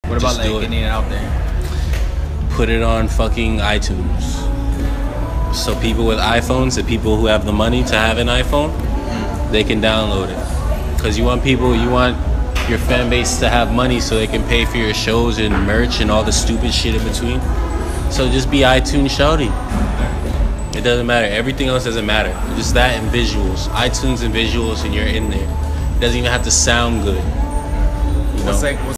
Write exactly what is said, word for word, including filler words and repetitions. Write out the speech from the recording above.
What about Just like do it. getting it out there? Put it on fucking iTunes. So people with iPhones, the people who have the money to have an iPhone, they can download it. Because you want people, you want your fan base to have money so they can pay for your shows and merch and all the stupid shit in between. So just be iTunes shouty. It doesn't matter. Everything else doesn't matter. Just that and visuals. iTunes and visuals, and you're in there. It doesn't even have to sound good. You know? What's like, what's